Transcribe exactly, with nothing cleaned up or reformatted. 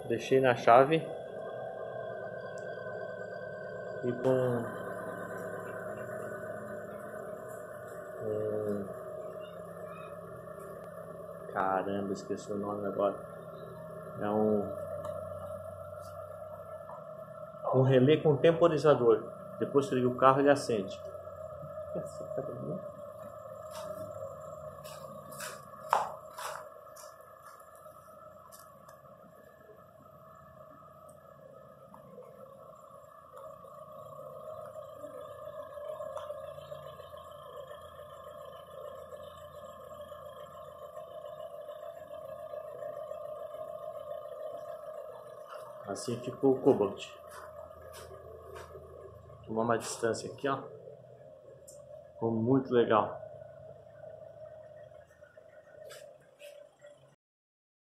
Deixei na chave e com um... caramba, esqueci o nome agora. É um um relé com temporizador. Depois que liga o carro, ele acende. Assim ficou o Cobalt. Tomar uma distância aqui, ó. Ficou muito legal.